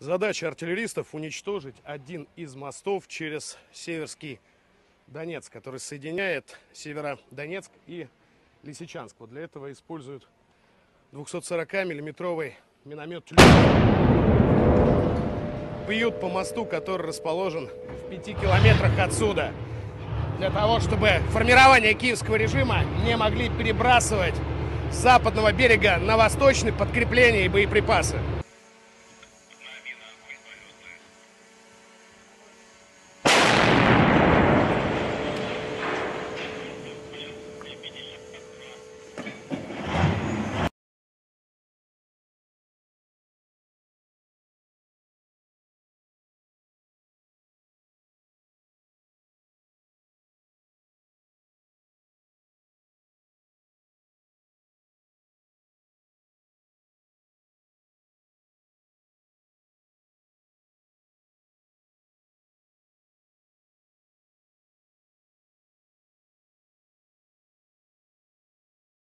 Задача артиллеристов — уничтожить один из мостов через Северский Донец, который соединяет Северодонецк и Лисичанск. Вот для этого используют 240-миллиметровый миномет бьют по мосту, который расположен в 5 километрах отсюда, для того, чтобы формирование киевского режима не могли перебрасывать с западного берега на восточный подкрепления и боеприпасы.